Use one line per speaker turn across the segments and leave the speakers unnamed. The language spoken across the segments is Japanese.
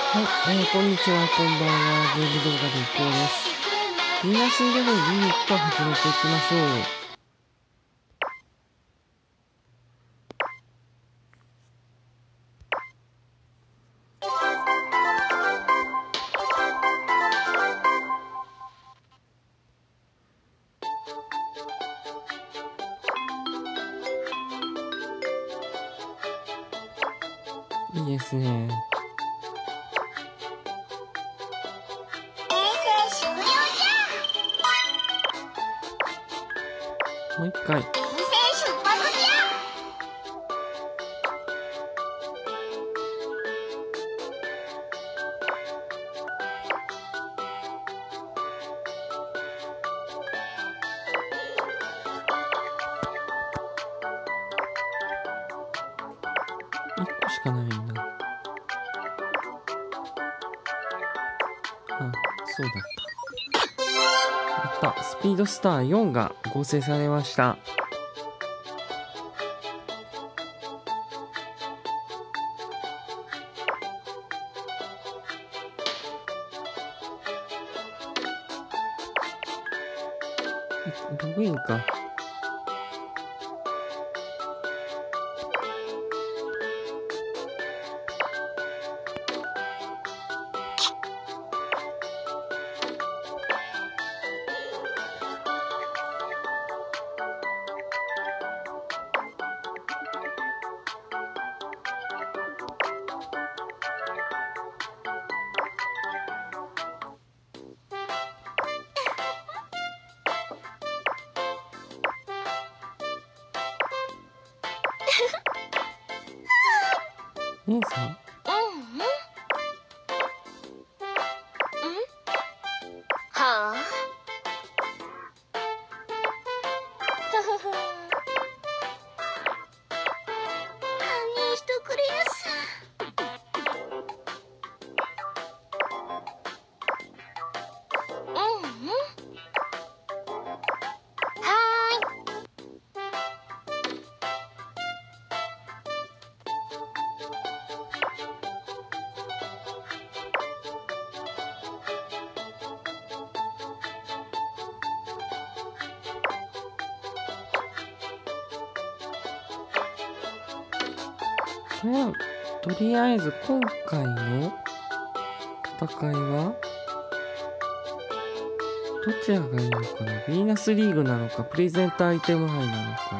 はい、こんにちは、こんばんは。ゲーム動画で一行です。みんな死んでもユニット始めていきましょう。いいですね。もう一回。1個しかないな。あ、そうだった。やった。スピードスター4が合成されました。ログインか。姉さん？
はあ。何しとくれやす。
とりあえず今回の戦いはどちらがいいのかな。ヴィーナスリーグなのかプレゼントアイテム杯なのか。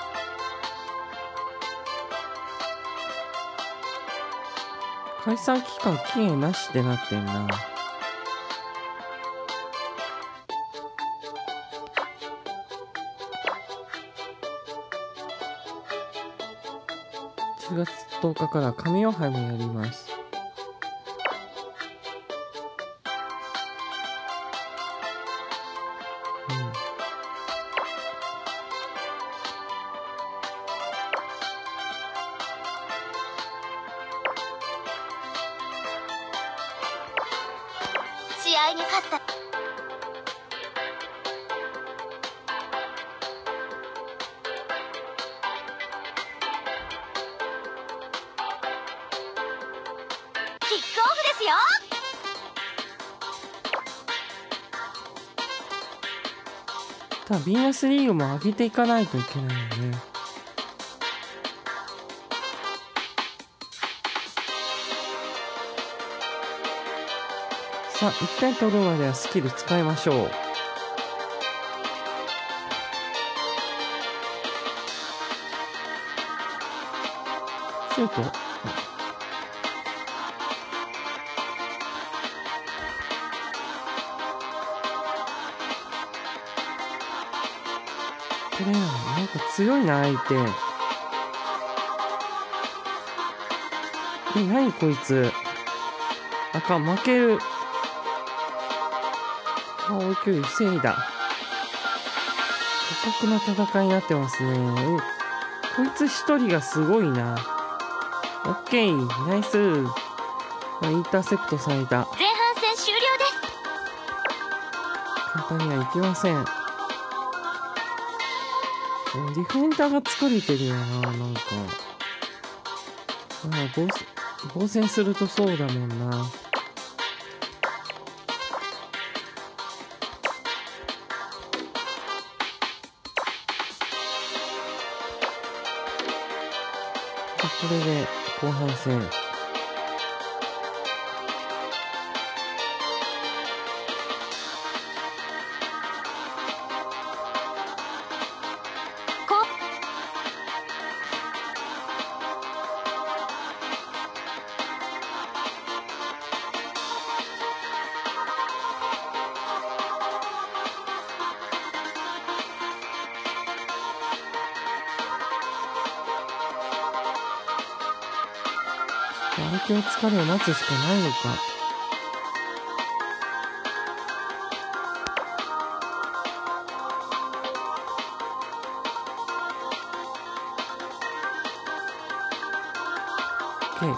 解散期間期限なしってなってんな。1月10日から神尾杯もやります。
試合に勝った。キックオフですよ。
ただヴィーナスリーグも上げていかないといけないよね。さあ1点取るまではスキル使いましょう。シュート。これなんか強いな相手。何こいつ。あかん、負ける。あ、追い距離防いだ。過酷な戦いになってますね。こいつ一人がすごいな。オッケー、ナイス。インターセプトされた。
前半戦終了です。
簡単にはいきません。ディフェンダーが疲れてるよな、なんか。防戦するとそうだもんな。 これで後半戦。相手の疲れを待つしかないのか。OK。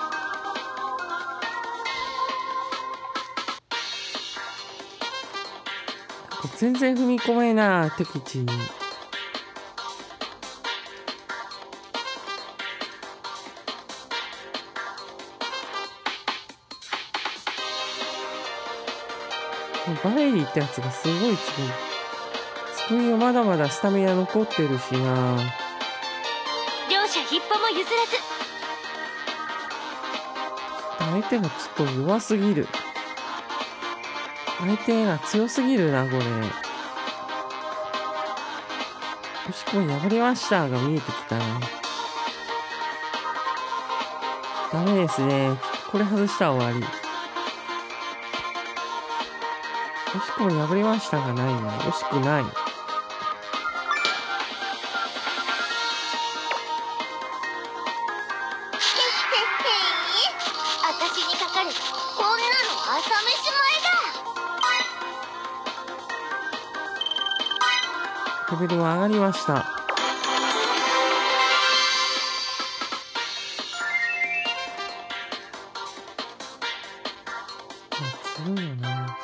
全然踏み込めな、敵地に。バレリーってやつがすごい強い。スクイはまだまだスタミナ残ってるしな。
両者一歩も譲らず。
相手がちょっと弱すぎる。相手が強すぎるな、これ。よしこい破れましたが見えてきたな。ダメですね。これ外したら終わり。惜しくも破れましたがないな。惜しくない。
私にかかればこんなの朝飯前だ。
レベルは上がりました。強いよな。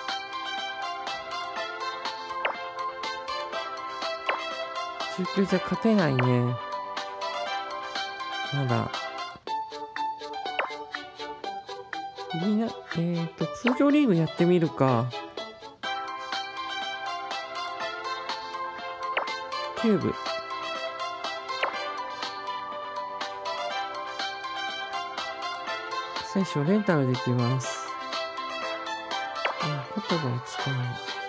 中級じゃ勝てないね。まだ。みんな、通常リーグやってみるか。キューブ。選手をレンタルできます。言葉を使う。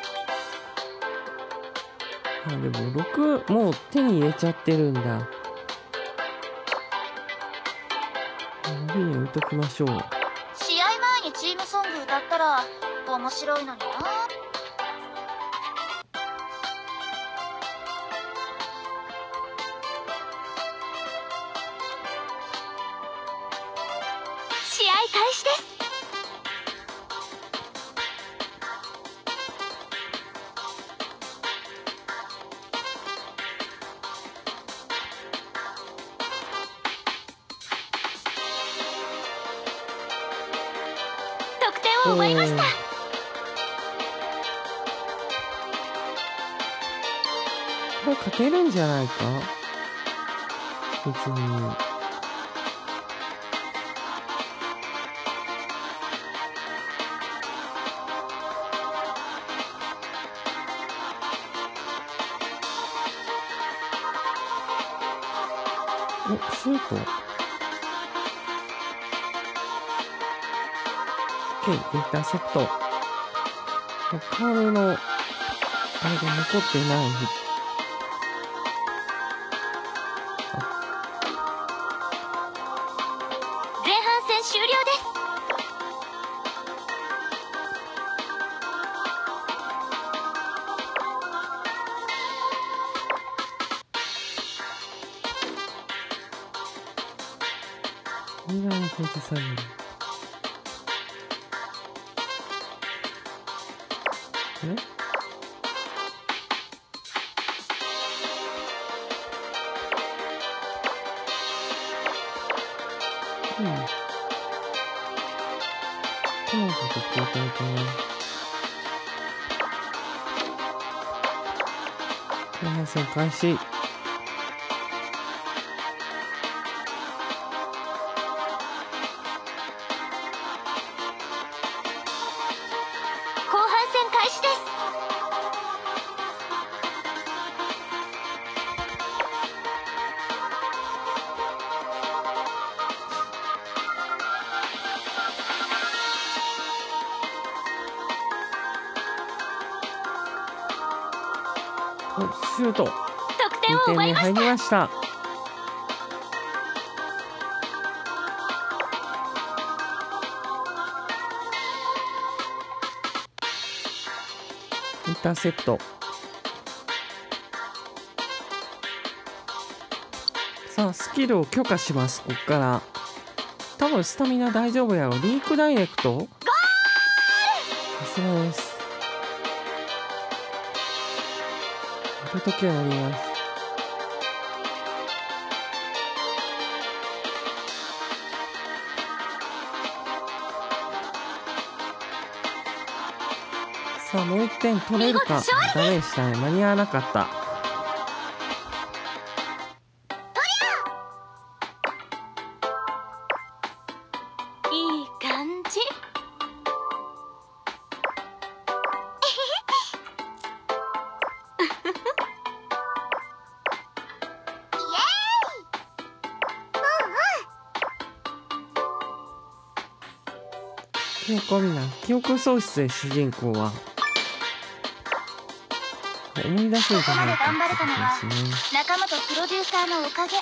でも6もう手に入れちゃってるんだ。指に置いときましょう。
試合前にチームソング歌ったら面白いのにな。試合開始です。奪いました。
これ勝てるんじゃないか。別に。お、シュート。インターセプト。カールの、あれが残ってない。
前半戦終了です。
2番に表示される。あれ？この子と交代かな。後半戦開始。
開始です。
シュート。
得点を
2点目
奪いました。
入りました。インターセプト。さあスキルを強化します。こっから多分スタミナ大丈夫やろ。リークダイレクト。さすがです。やるときはやります。さあもう1点取れるか。ダメでしたね。間に合わなかった。
いい感じ。
記憶を見ない。記憶喪失で主人公は思い出せるじゃないかってことですね。
仲間とプロデューサーのおかげ。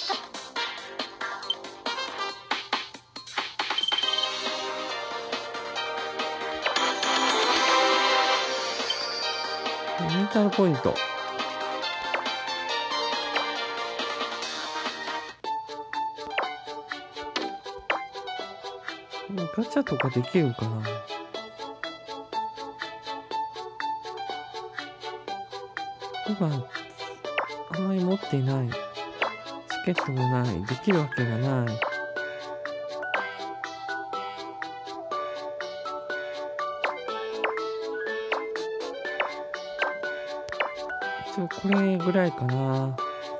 メンタルポイント。ガチャとかできるかな。今あんまり持っていない。チケットもない。できるわけがない。これぐらいかな。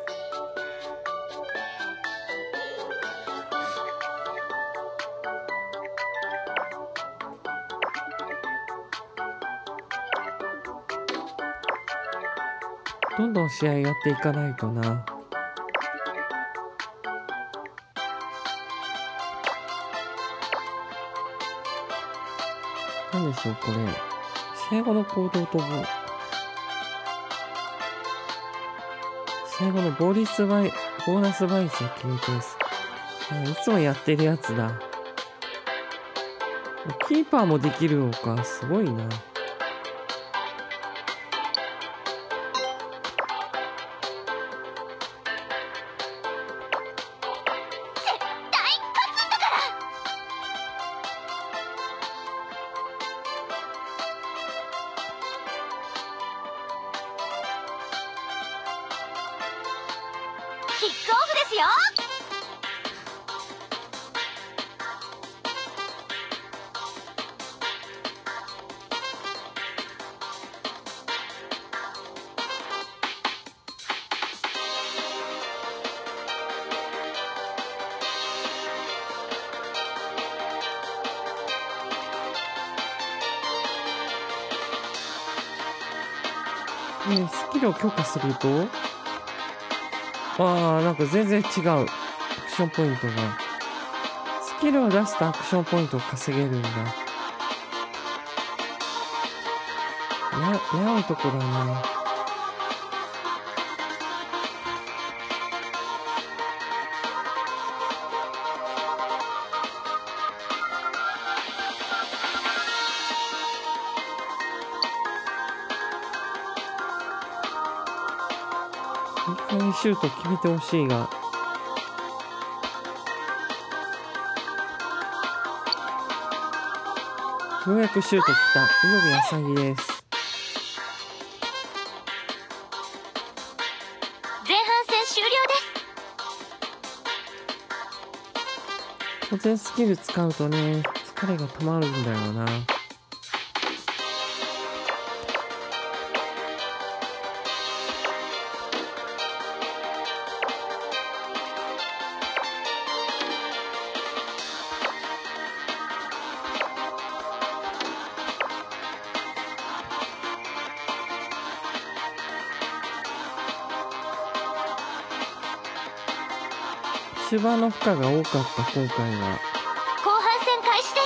どんどん試合やっていかないとな。なんでしょうこれ。試合後の行動と試合後のボーナス倍率を決めてです。いつもやってるやつだ。キーパーもできるのか。すごいな。
キックオフですよ。
スキルを強化するとなんか全然違う。アクションポイントが。スキルを出すとアクションポイントを稼げるんだ。やいとこだな。いい加減シュート決めてほしいが。ようやくシュート来た。井上あさぎです。
前半戦終了です。
当然スキル使うとね、疲れが溜まるんだよな。終盤の負荷が多かった今回は。
後半戦開始です。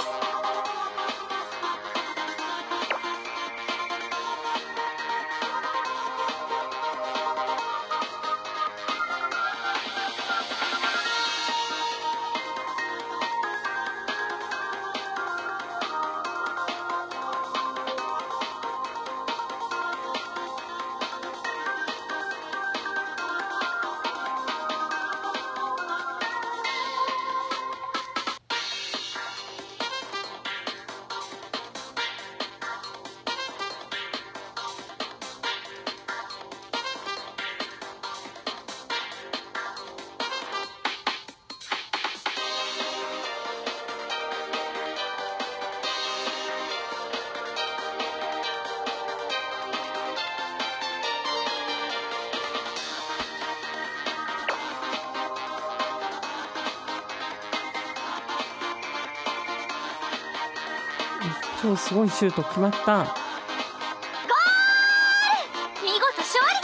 超すごいシュート決まった。
ゴール、見事勝利です。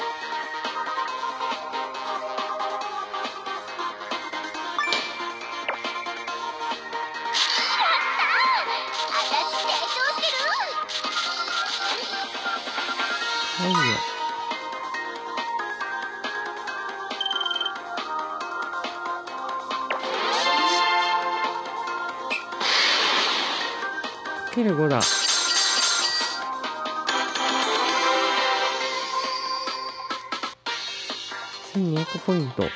はいよ。かける5だ。1200ポイント。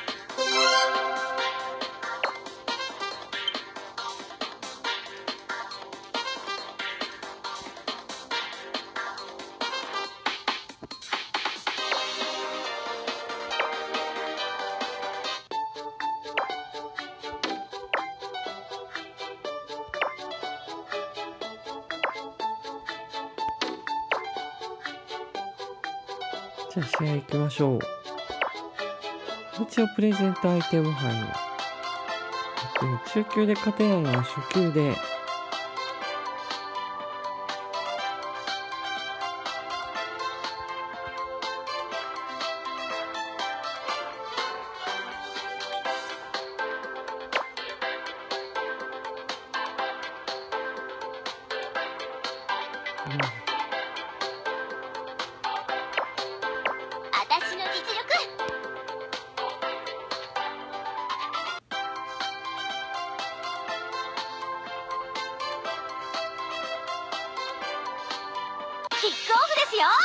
じゃあ試合行きましょう。一応プレゼントアイテム杯を。中級で勝てないのは初級で。
私の実力。キックオフですよ。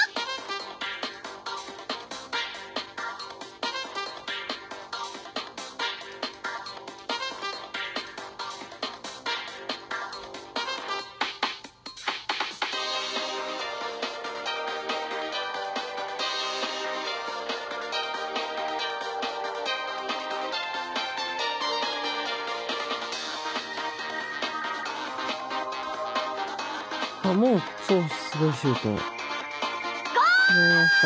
あ、もう、そう、すごいシュート。決まりました。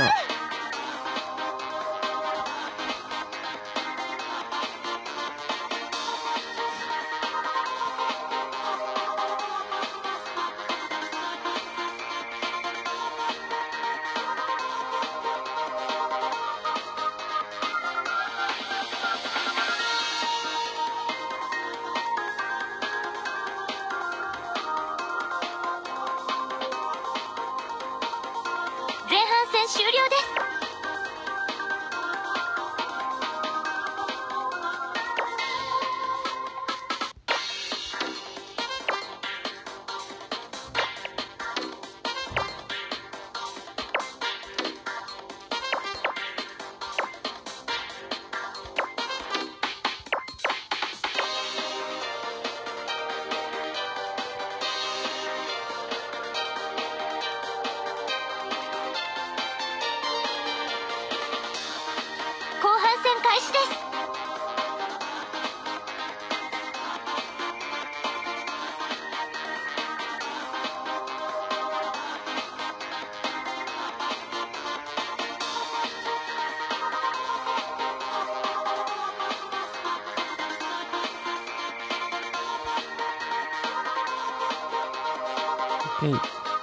前半戦終了です。後半戦開始です。
OK。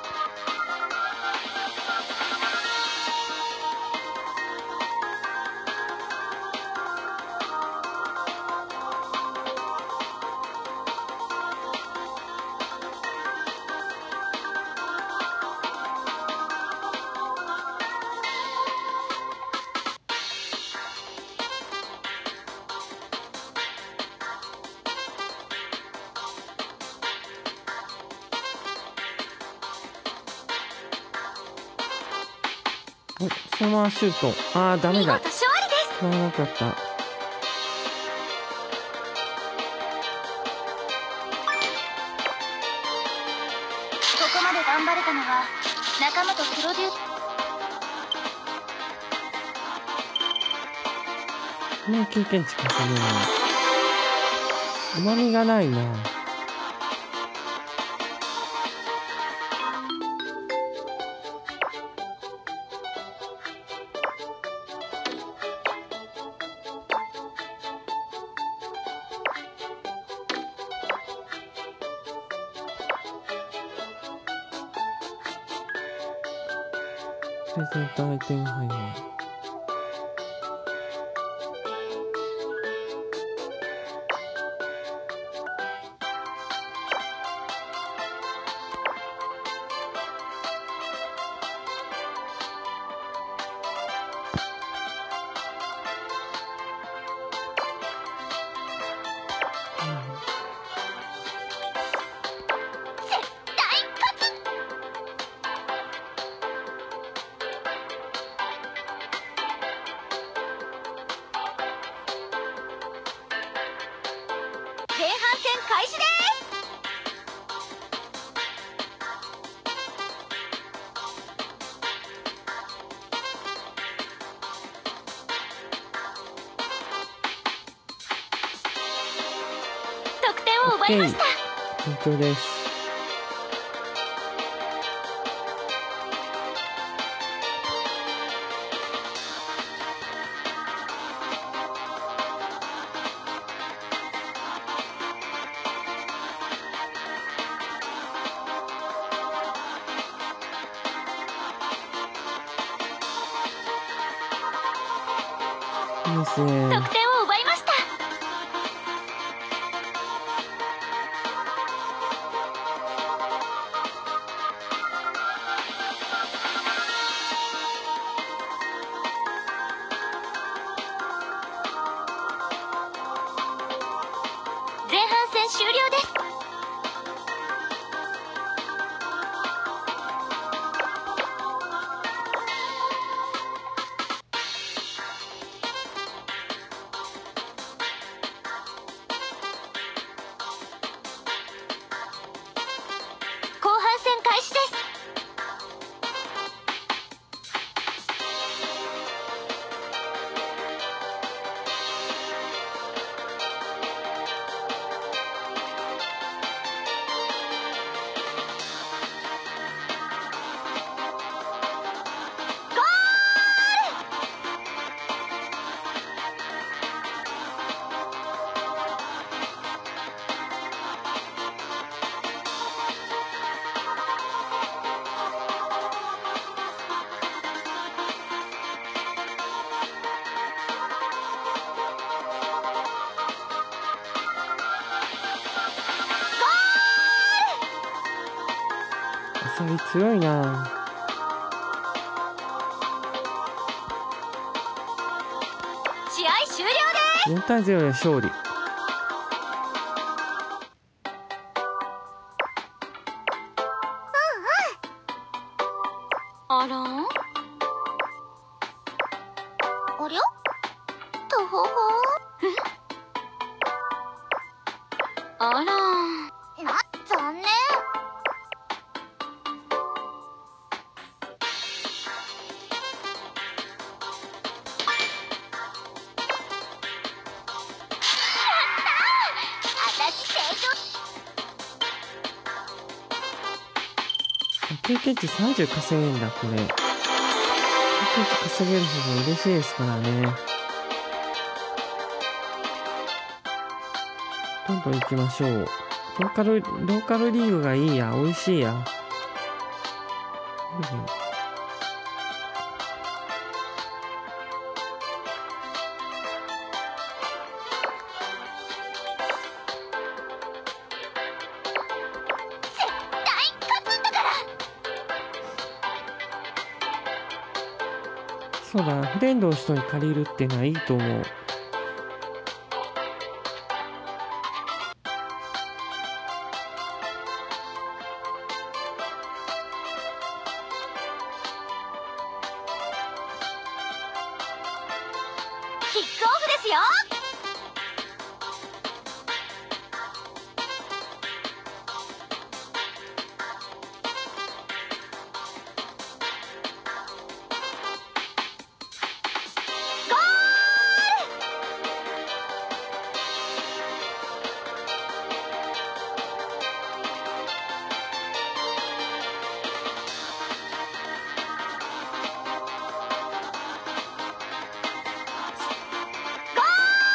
お、そのままシュート。ああ、ダメだ。
見事勝利です。
決まらなかった。
ここまで頑張れたのは仲間とプロデュース。
もう経験値稼げない。うまみがないな。 プレゼントアイテム配合。
前半戦開始です。得点を奪いました。
順調です。いいですね。
得点を奪いました。前半戦終了です。後半戦開始です。
アサリ強いな。
試合終了です。
4対0で勝利。
あらん、ありゃ、とほほあらん、残念。
経験値30稼げんだ、これ。経験値稼げる方が嬉しいですからね。どんどん行きましょう。ローカルリーグがいいや、美味しいや。そうだ、フレンドの人に借りるっていうのはいいと思う。
キックオフですよ。ゴール。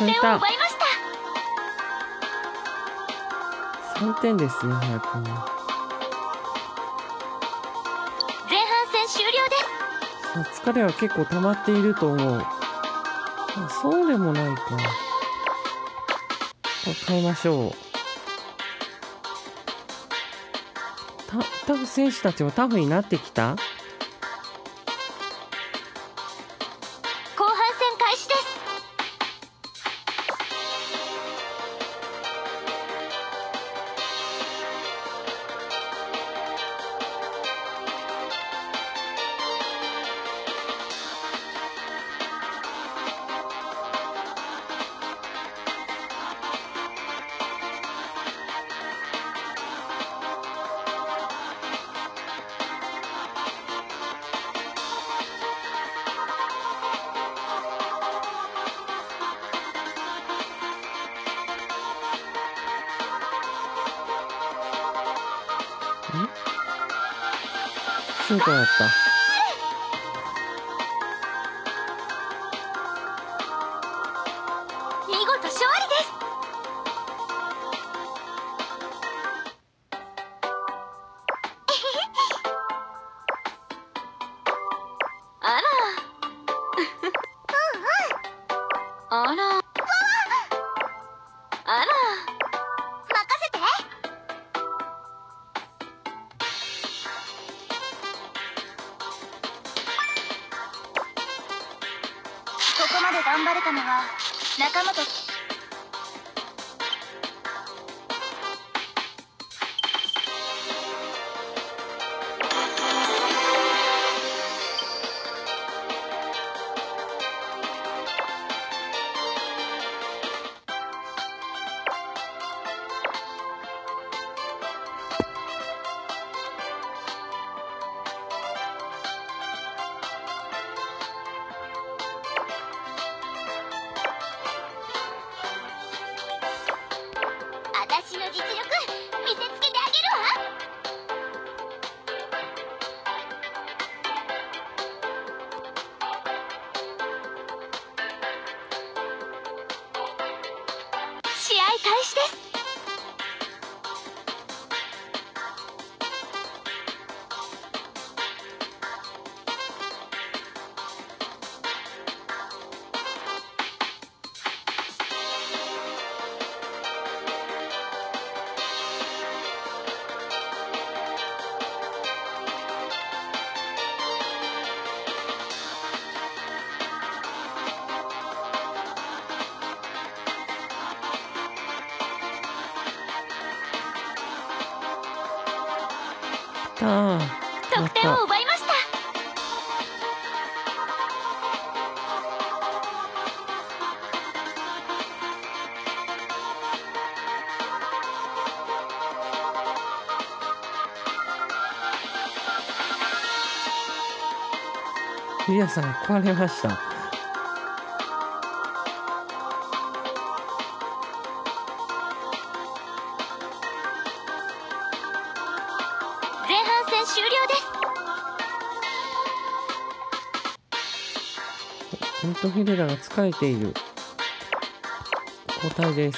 得点を奪いました。
3点ですね、早くも。
前半戦終了です。
疲れは結構溜まっていると思う。そうでもないか。変えましょう。タフ選手たちもタフになってきた？
後半戦開始です。
シュートだった。
見事勝利です。あらあらあら、任せて。ここまで頑張れたのは仲間と。私の実力見せつけてあげるわ。試合開始です。得点を奪いました。
リアさん壊れました。
前半戦終了です。
ミッドフィルダーが疲れている。交代です。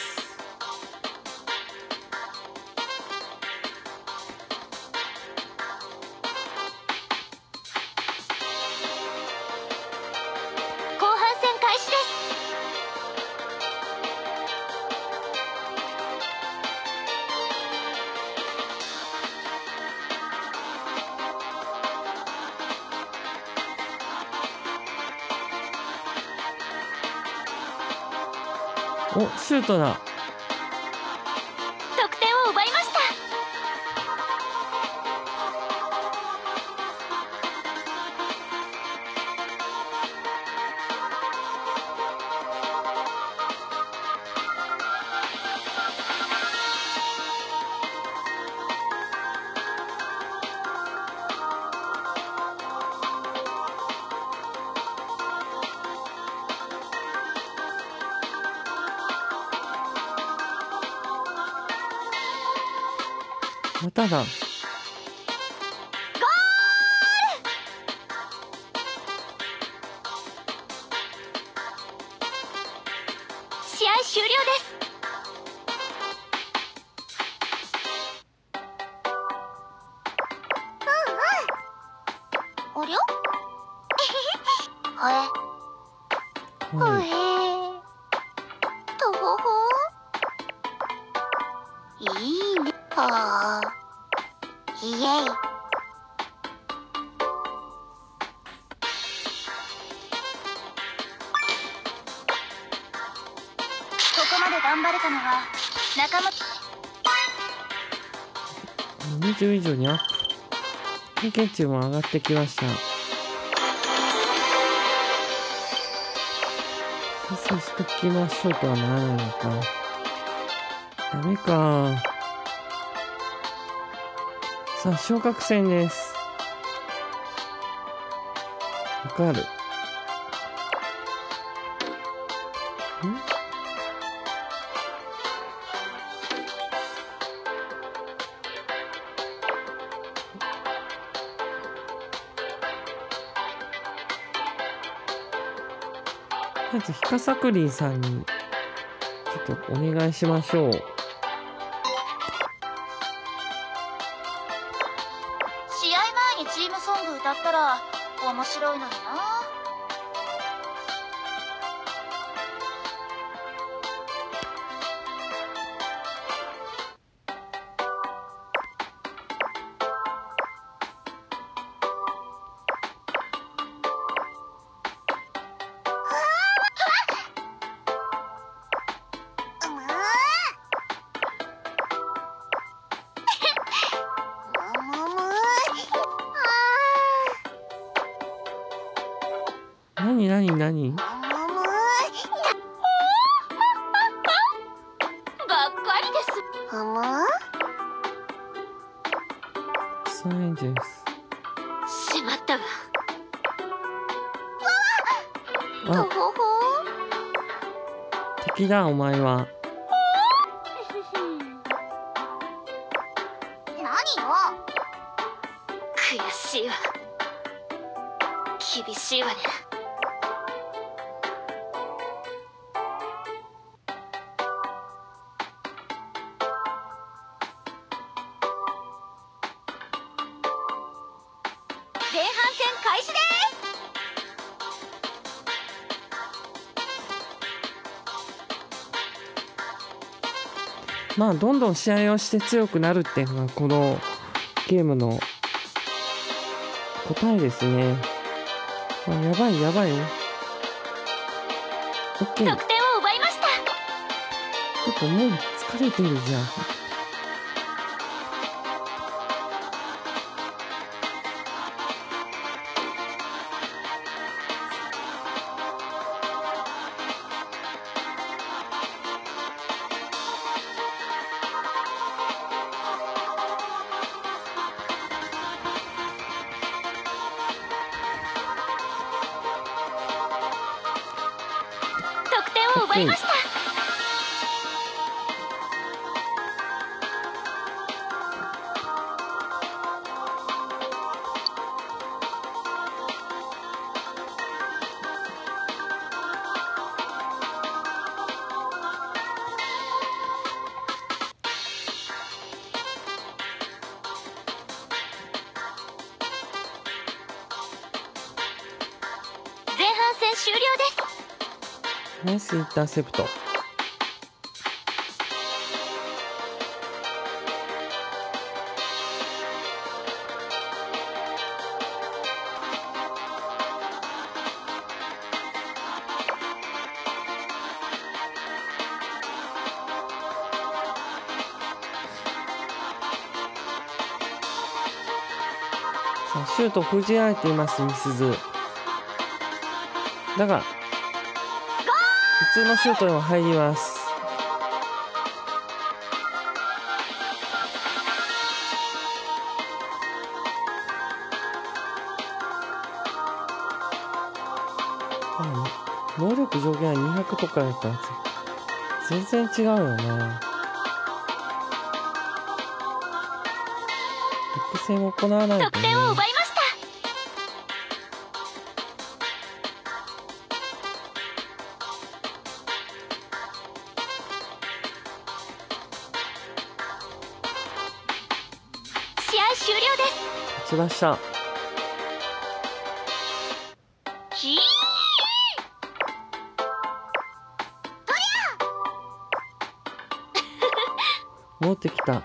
後半戦開始です。
お、シュートだ。
得点を奪いました。
まただ。
試終了です。ありゃほえとほほいいね。はあイエイ。ここまで頑張れたのは仲間。
20以上にアップ。経験値も上がってきました。再生しときましょうとはならないのか。ダメか。さあ、昇格戦です。わかる。まず、ひかさくりんさんに、ちょっとお願いしましょう。
試合前にチームソング歌ったら面白いのにな。
なに
ばっかりです。
サインです。
しまったわ。
あ、敵だお前は。
何よ。悔しいわ。厳しいわね。前半戦開始です。
まあどんどん試合をして強くなるっていうのがこのゲームの答えですね。あ、やばいやばい。オッケー。
得点を奪いました。
ちょっともう疲れてるじゃん。
得点を奪いました。前半戦終了です。
ナイスインターセプト。さあ、シュート封じられています、みすず。だが、普通のシュートでも入ります。能力上限は200とかだったら全然違うよな。育成も行わないとね。
得点を奪いました。
勝ちました。
ひー
戻ってきた。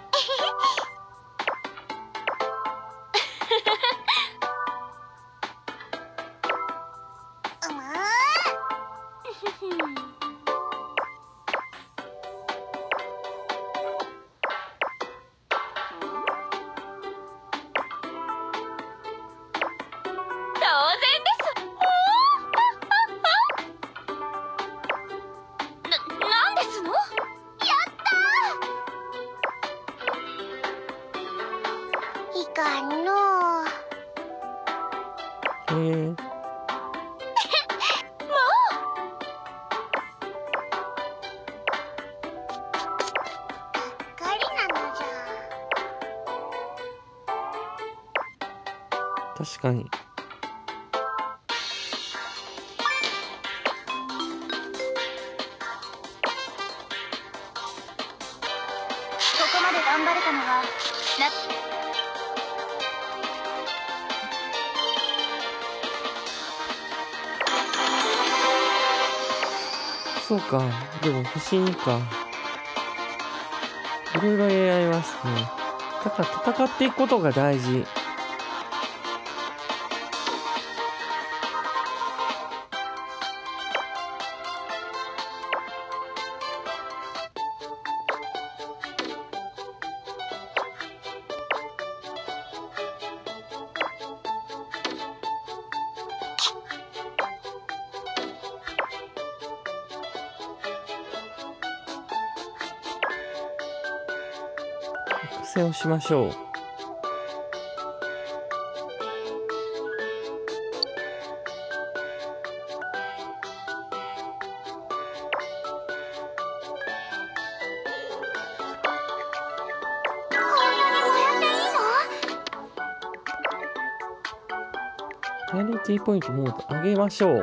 なんですの？やったー！いかんのー。もう！がっかりなのじゃ。
確かに。
ここまで頑張れたのは
そうか。でも不思議か。いろいろ AI いますね。だから戦っていくことが大事。育成をしましょう。リアリティポイントもう上げましょう。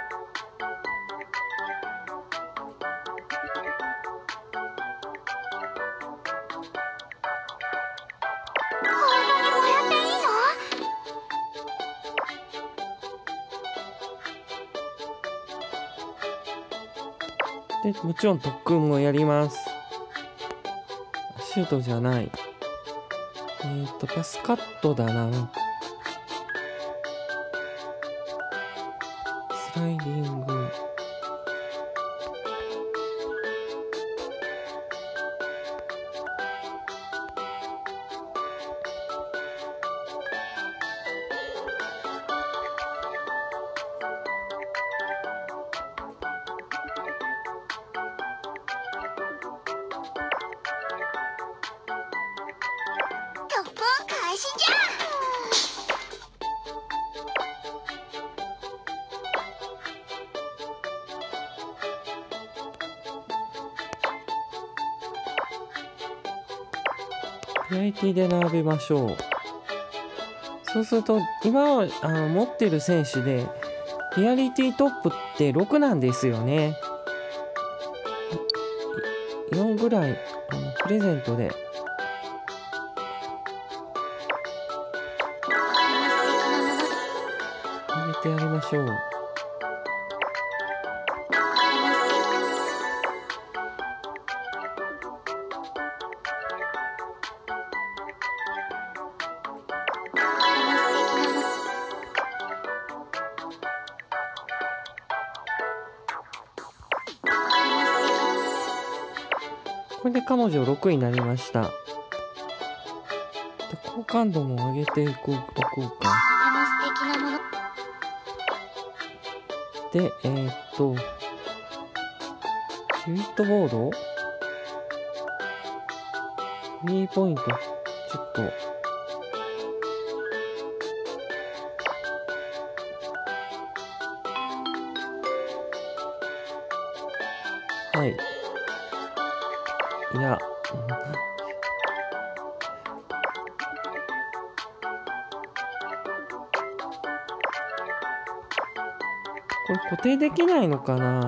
で、もちろん特訓もやります。シュートじゃない。パスカットだな。スライディング。
突破開始じゃ。
リアリティで並べましょう。そうすると今は持ってる選手でリアリティトップって6なんですよね。4ぐらいプレゼントで入れてやりましょう。これで彼女6位になりました。好感度も上げていこうか。
とても素敵なもの。
で、ユニットボード2ポイント、ちょっと。はい。いや、これ固定できないのかな。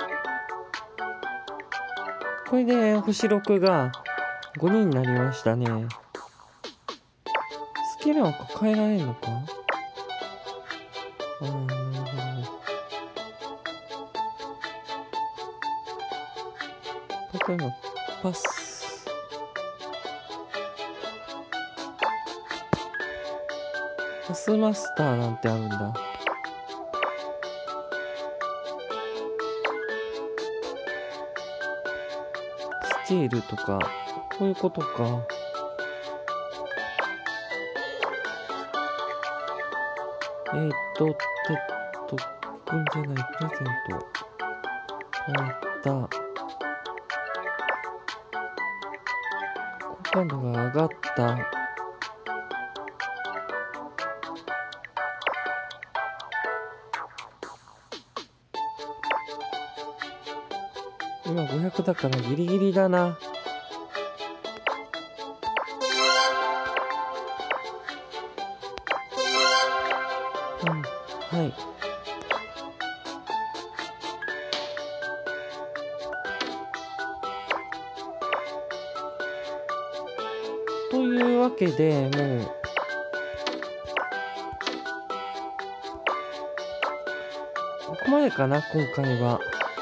これで星6が5人になりましたね。スキルなんか変えられるのか。なるほど。例えばパスマスターなんてあるんだ。スチールとかこういうことか。特訓じゃない、プレゼントあった好感度が上がった。今500だからギリギリだな。はい。というわけで、もうここまでかな、今回は。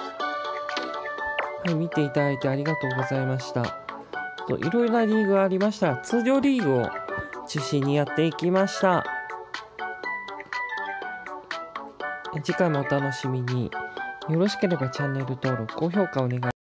はい、見ていただいてありがとうございました。いろいろなリーグがありました。通常リーグを中心にやっていきました。次回もお楽しみに。よろしければチャンネル登録、高評価お願いします。